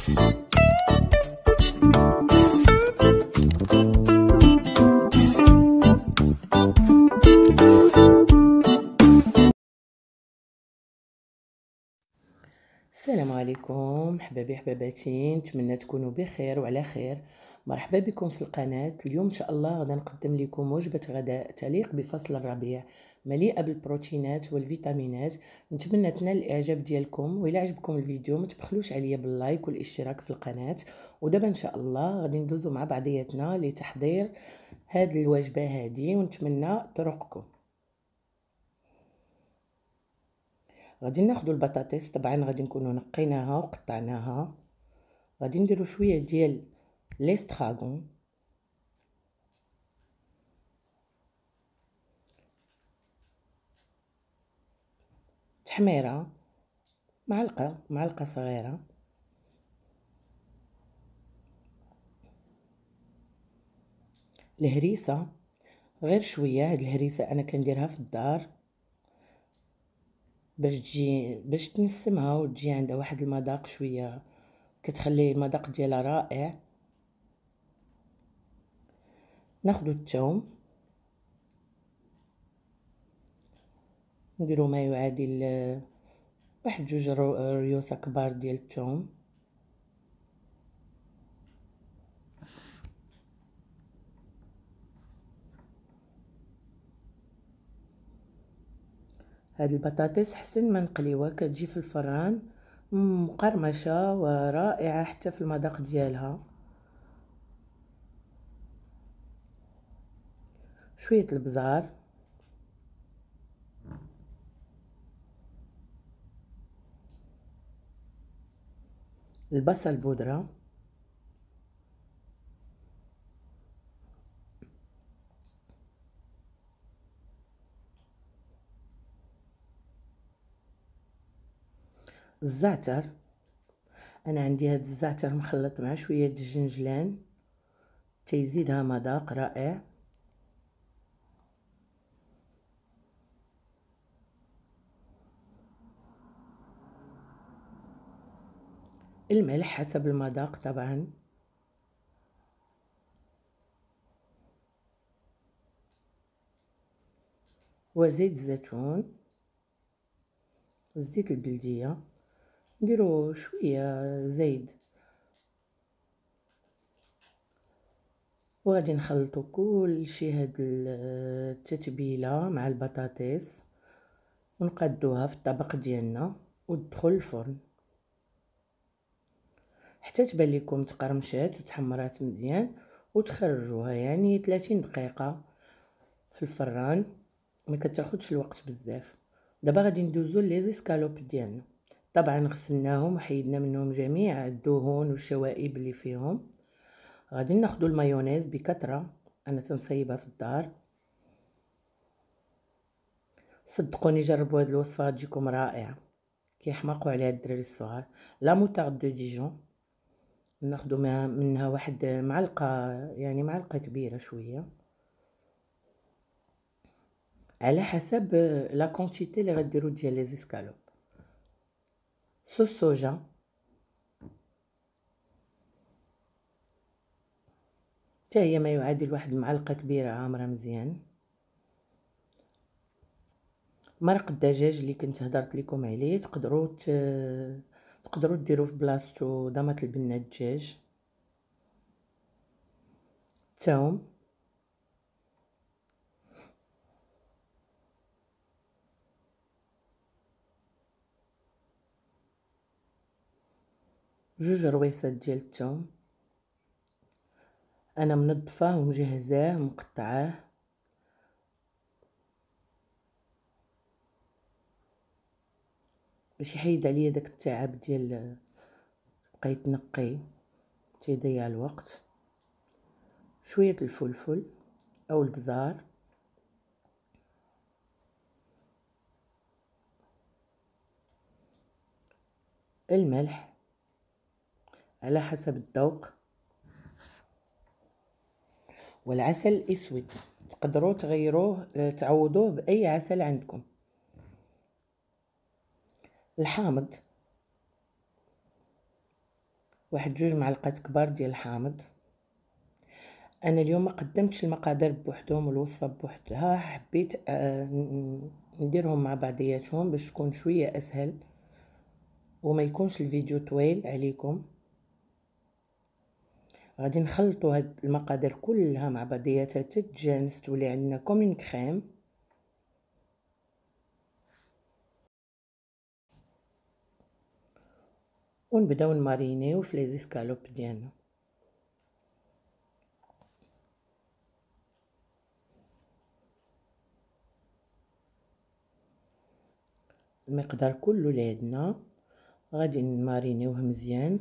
السلام عليكم حبابي حباباتي، نتمنى تكونوا بخير وعلى خير. مرحبا بكم في القناه. اليوم ان شاء الله غادي نقدم لكم وجبه غداء تليق بفصل الربيع، مليئه بالبروتينات والفيتامينات. نتمنى تنال الاعجاب ديالكم، والى عجبكم الفيديو ما تبخلوش عليا باللايك والاشتراك في القناه. ودابا ان شاء الله غادي ندوزو مع بعضياتنا لتحضير هذه الوجبه هذه، ونتمنى طرقكم. غادي ناخدو البطاطس، طبعا غادي نكونوا نقيناها وقطعناها. غادي نديرو شويه ديال ليستراغون، تحميره، معلقه صغيره، الهريسه غير شويه. هاد الهريسه انا كنديرها في الدار باش تنسمها وتجي عندها واحد المذاق شويه، كتخلي المذاق ديالها رائع. ناخدو الثوم، نديرو ما يعادل واحد جوج ريوسه كبار ديال الثوم. هاد البطاطس حسن ما نقليوها كتجي في الفران مقرمشه ورائعه حتى في المذاق ديالها. شويه البزار، البصل بودره، الزعتر. انا عندي هاد الزعتر مخلط مع شويه الجنجلان تيزيدها مذاق رائع. الملح حسب المذاق طبعا، وزيت الزيتون، الزيت البلديه، نديرو شويه زيت، وغادي نخلطو كل شيء هاد التتبيله مع البطاطس، ونقادوها في الطبق ديالنا وتدخل الفرن حتى تبان لكم تقرمشات وتحمرات مزيان، وتخرجوها يعني 30 دقيقه في الفران، ما كتاخدش الوقت بزاف. دابا غادي ندوزو لي زيسكالوب ديالنا. طبعا غسلناهم وحيدنا منهم جميع الدهون والشوائب اللي فيهم. غادي ناخدو المايونيز بكثره، انا تنصيبها في الدار. صدقوني جربوا هاد الوصفه غتجيكم رائعه، كيحماقوا عليها الدراري الصغار. لا موطارد دو ديجون ناخدو منها واحد معلقه، يعني معلقه كبيره شويه على حسب لا كونتيتي اللي غديرو ديال لي زيسكالوب. صوص صوجا، حتى هي ما يعادل واحد المعلقه كبيره عامره مزيان. مرق الدجاج اللي كنت هضرت لكم عليه تقدروا ديروا في بلاصتو ضمط البنه الدجاج. الثوم، جوج رويصات ديال الثوم، انا منظفاه ومجهزاه ومقطعاه. باش يحيد عليا داك التعب ديال بقيت نقي تيضيع الوقت. شويه الفلفل او البزار، الملح على حسب الذوق، والعسل الاسود تقدروا تغيروه تعوضوه باي عسل عندكم. الحامض، واحد 2 معلقات كبار ديال الحامض. انا اليوم ما قدمتش المقادير بوحدهم والوصفه بوحدها، حبيت نديرهم مع بعضياتهم باش تكون شويه اسهل وما يكونش الفيديو طويل عليكم. غادي نخلطوا هاد المقادير كلها مع بعضياتها تتجانس تولي عندنا كومين كريم. ونبداو نمارينيو في لي زيسكالوب ديالنا. المقدار كله اللي عندنا غادي نمارينيوه مزيان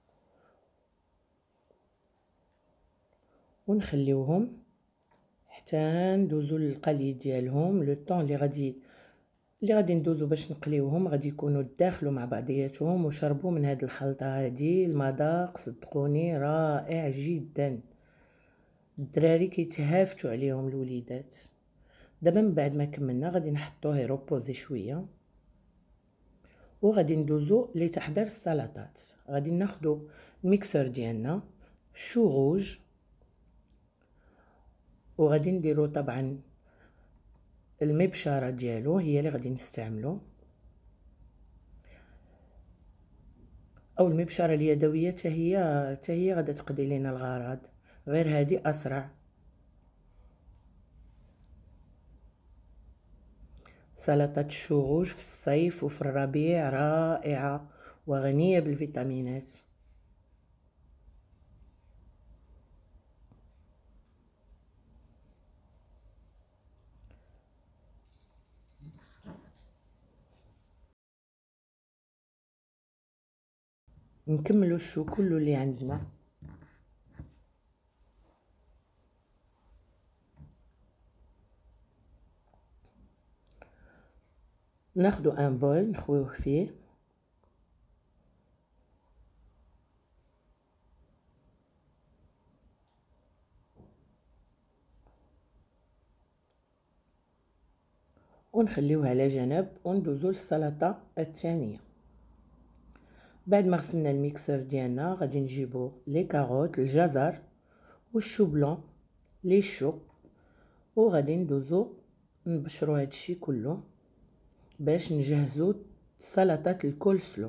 ونخليوهم حتى ندوزو للقلي ديالهم. لو طون اللي غادي ندوزو باش نقليوهم غادي يكونوا داخلوا مع بعضياتهم وشربوا من هاد الخلطه هادي. المذاق صدقوني رائع جدا، الدراري كيتهافتوا عليهم الوليدات. دابا من بعد ما كملنا غادي نحطوه يروبوزي شويه وغادي ندوزو لتحضير السلطات. غادي ناخدو الميكسور ديالنا شو روج، وغادي نديرو طبعا المبشره ديالو هي اللي غادي نستعملو، او المبشره اليدويه حتى هي غادا تقضي لنا الغرض، غير هذه اسرع. سلطه الشوغوج في الصيف وفي الربيع رائعه وغنيه بالفيتامينات. نكملوا الشو كله اللي عندنا. ناخدو ان بول نخويوه فيه، ونخليوه على جنب وندوزو للسلطه الثانيه. بعد ما غسلنا الميكسور ديالنا غادي نجيبو لي كاروت الجزر والشو بلون لي شو، وغادي ندوزو نبشرو هادشي كله باش نجهزو سلطه الكولسلو.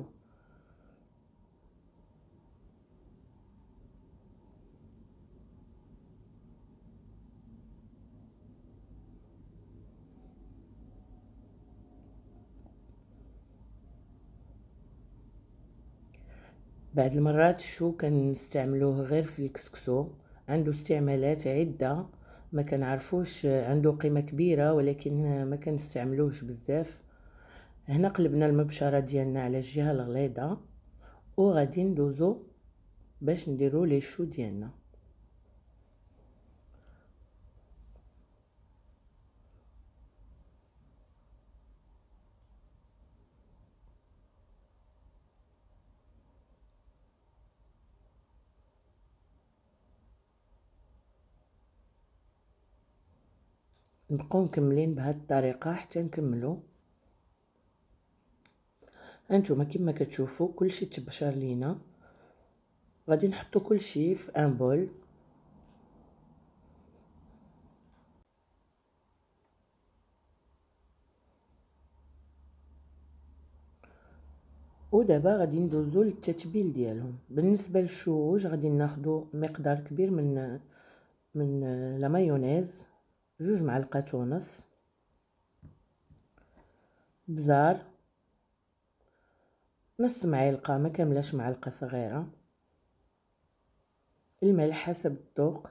بعد المرات شو كنستعملوه غير في الكسكسو، عنده استعمالات عده ما كنعرفوش، عنده قيمه كبيره ولكن ما كنستعملوهش بزاف. هنا قلبنا المبشره ديالنا على الجهه الغليظه وغادي ندوزو باش نديرو لي شو ديالنا. نبقاو مكملين بهذه الطريقه حتى نكملو. هانتوما كما كتشوفوا كلشي تبشر لينا. غادي نحطو كلشي في ان بول، ودابا غادي ندوزو للتتبيل ديالهم. بالنسبه للشوج غادي ناخدو مقدار كبير من لا مايونيز، 2 معلقات ونص، بزار نص معلقه ما كاملاش معلقه صغيره، الملح حسب الذوق،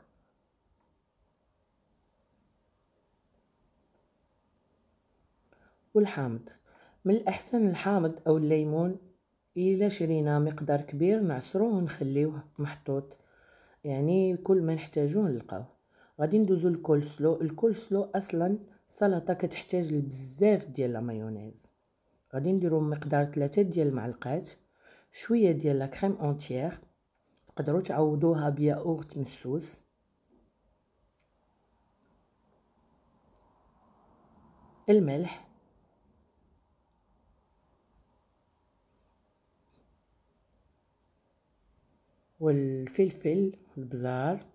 والحامض. من الاحسن الحامض او الليمون الا شرينا مقدار كبير نعصروه ونخليوه محطوط، يعني كل ما نحتاجوه نلقاوه. غادي ندوزو الكولسلو. الكولسلو اصلا سلطه كتحتاج لبزاف ديال لا مايونيز. غادي نديرو مقدار 3 ديال المعلقات، شويه ديال لا كريم اونتيير، تقدروا تعوضوها بياغورت مسوس، الملح، والفلفل البزار،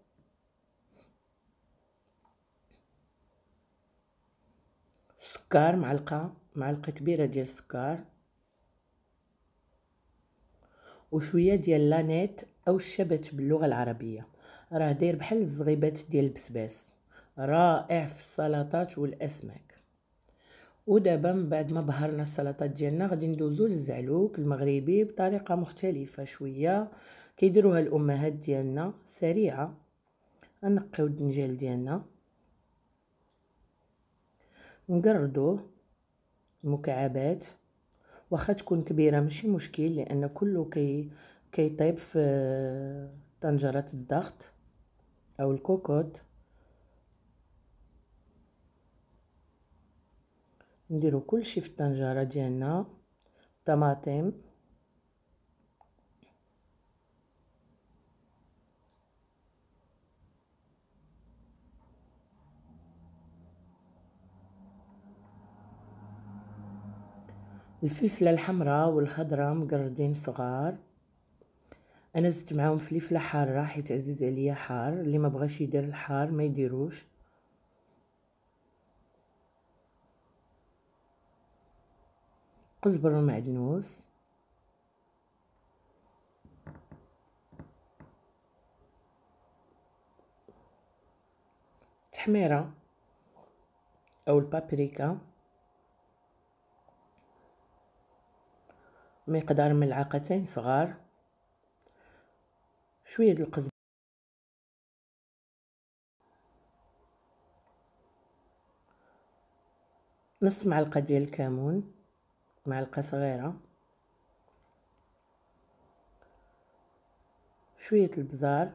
السكر، معلقه كبيره ديال السكر، وشويه ديال لانيت او الشبت باللغه العربيه، راه داير بحال الزغيبات ديال البسباس، رائع في السلطات والاسماك. ودابا من بعد ما بهرنا السلطات ديالنا غادي ندوزو للزعلوك المغربي بطريقه مختلفه شويه كيديروها الامهات ديالنا، سريعه. نقيو الدنجال ديالنا، نقردوه مكعبات، واخا تكون كبيره ماشي مشكل لان كله كيطيب في طنجره الضغط او الكوكوط. نديرو كلشي في الطنجره ديالنا، طماطم، الفلفله الحمراء والخضراء مقردين صغار. انا زدت معاهم فلفله حاره حيت عزيز عليا حار، اللي ما بغاش يدير الحار ما يديروش. قزبر ومعدنوس، تحميره او البابريكا، مقدار ملعقتين صغار، شويه د القزبر، نص معلقه ديال الكمون، معلقه صغيره، شويه البزار،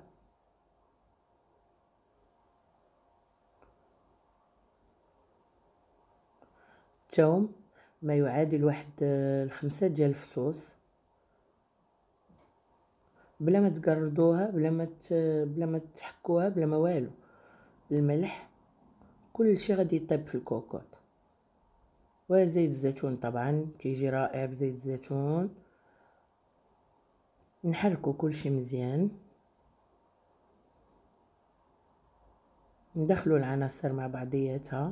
توم ما يعادل واحد الخمسة ديال الفصوص، بلا ما تقردوها، بلا ما تحكوها، بلا ما والو. الملح، كل شيء غادي يطيب في الكوكوط. وزيت الزيتون طبعا كيجي رائع بزيت الزيتون. نحركو كل شيء مزيان، ندخلو العناصر مع بعضياتها،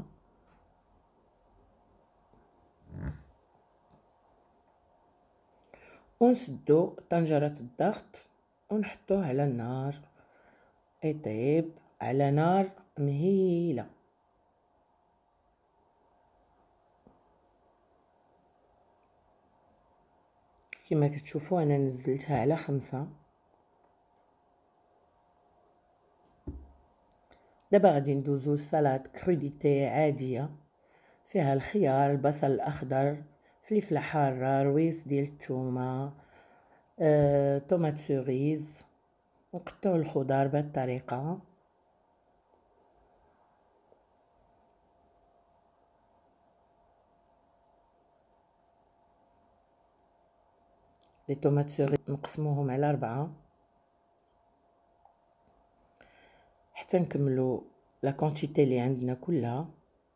ونسدو طنجرة الضغط ونحطوه على النار يطيب على نار مهيلة. كما كتشوفوا انا نزلتها على 5. دابا غادي ندوزو لسلطه كروديتي عاديه، فيها الخيار، البصل الاخضر، فلفله حاره، رويس ديال الثومه، طوماط سوريز. نقطعو الخضار بهذه الطريقه. لي طوماط سوريز نقسموهم على 4 حتى نكملو لا كونتيتي اللي عندنا كلها.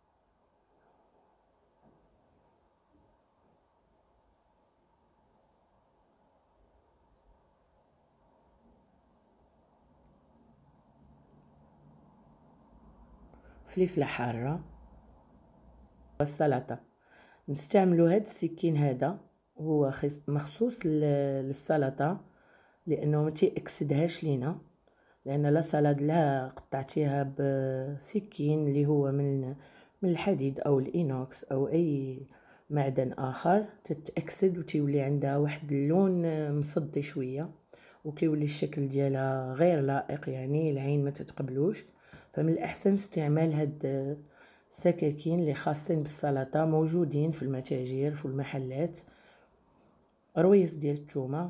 فلفله حاره. السلطه نستعملوا هاد السكين، هذا هو مخصوص للسلطه لانه ما تيأكسدهاش لينا، لان لا سلطه لا قطعتيها بسكين اللي هو من الحديد او الانوكس او اي معدن اخر تتأكسد وتولي عندها واحد اللون مصدي شويه، وكيولي الشكل ديالها غير لائق، يعني العين ما تتقبلوش. فمن الاحسن استعمال هاد السكاكين اللي خاصين بالسلطه، موجودين في المتاجر في المحلات. رويس ديال الثومه،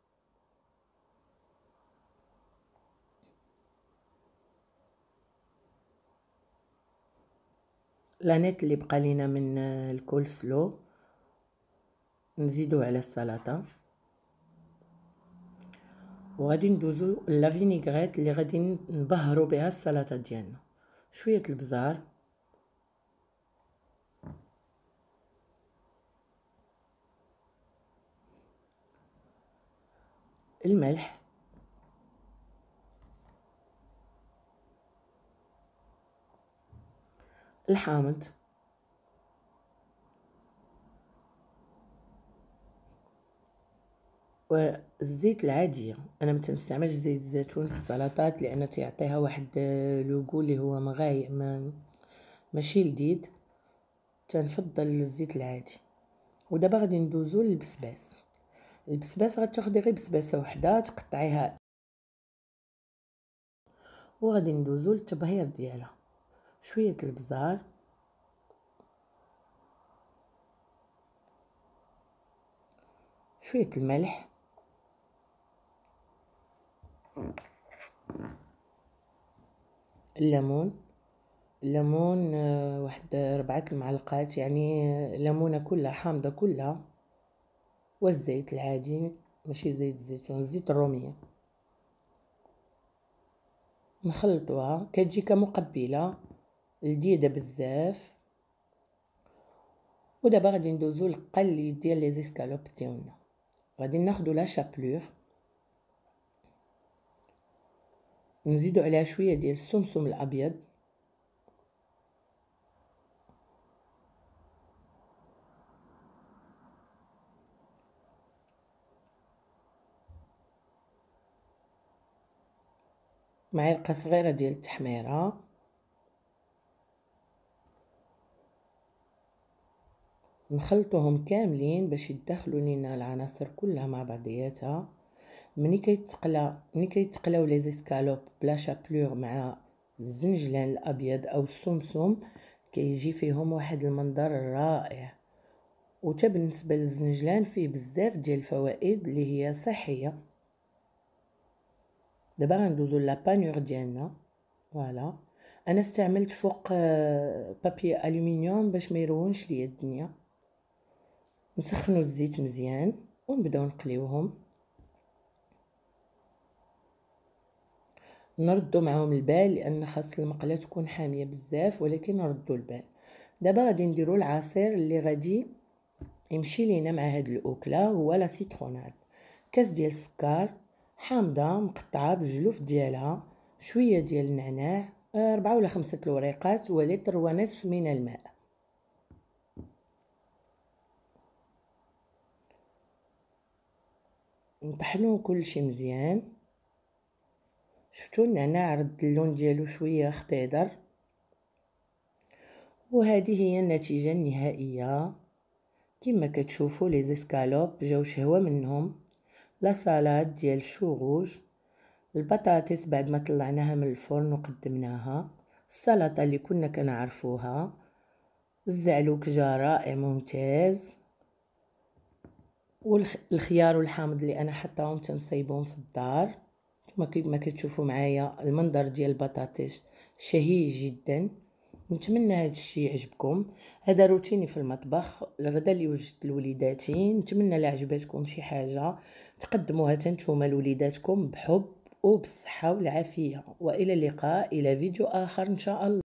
لانيت اللي بقى لينا من الكولسلو نزيدوه على السلطه. وغادي ندوزو لا فينيغريت اللي غادي نبهروا بها السلطه ديالنا. شويه البزار، الملح، الحامض، والزيت العاديه. انا ما تنستعملش زيت الزيتون في السلطات لان تيعطيها واحد لوغو اللي هو مغاير ماشي لذيذ، تنفضل الزيت العادي. ودابا غادي ندوزو للبسباس. البسباس غتاخدي غير بسباسه وحده تقطعيها، وغادي ندوزو للتبهير ديالها. شويه البزار، شويه الملح، الليمون واحد 4 المعلقات، يعني ليمونه كلها حامضه كلها، والزيت العادي ماشي زيت الزيتون، زيت الروميه. نخلطوها كتجي كمقبله لذيذه بزاف. ودابا غادي ندوزو للقلي ديال لي زيسكالوب ديالنا. غادي ناخدو لا شابلور، نزيدو عليها شويه ديال السمسم الابيض، معلقه صغيره ديال التحميره، نخلطوهم كاملين باش يدخلوا لينا العناصر كلها مع بعضياتها. ملي كيتقلاو لي زيسكالوب بلا شابلور مع الزنجلان الابيض او السمسم، كيجي فيهم واحد المنظر رائع. وتا بالنسبه للزنجلان فيه بزاف ديال الفوائد اللي هي صحيه. دابا غندوزو لابانيور ديالنا. فوالا، انا استعملت فوق بابي الومنيوم باش ما يرونش ليا الدنيا. نسخنوا الزيت مزيان ونبداو نقليوهم، نردو معهم البال لان خاص المقله تكون حاميه بزاف، ولكن نردو البال. دابا غادي نديرو العصير اللي غادي يمشي لينا مع هاد الاكله، هو لا سيتروناد. كاس ديال السكر حامضه مقطعه بالجلوف ديالها، شويه ديال النعناع، 4 ولا 5 الوريقات، ولتر ونصف من الماء. نطحنو كلشي مزيان. شفتوا النعناع رد اللون ديالو شويه خضر. وهذه هي النتيجه النهائيه. كما كتشوفوا لي زيسكالوب جاو شهوه منهم. لا سالاد ديال الشوغوج، البطاطس بعد ما طلعناها من الفرن وقدمناها، السلطه اللي كنا كنعرفوها، الزعلوك جا رائع ممتاز، والخيار والحامض اللي انا حطاهم تنصيبهم في الدار. كما كتشوفوا معايا المنظر ديال البطاطس شهي جدا. نتمنى هذا الشيء يعجبكم. هذا روتيني في المطبخ، الغدا اللي وجدت لوليداتي. نتمنى لا عجبتكم شي حاجه تقدموها نتوما لوليداتكم بحب وبالصحه والعافيه. والى اللقاء، الى فيديو اخر ان شاء الله.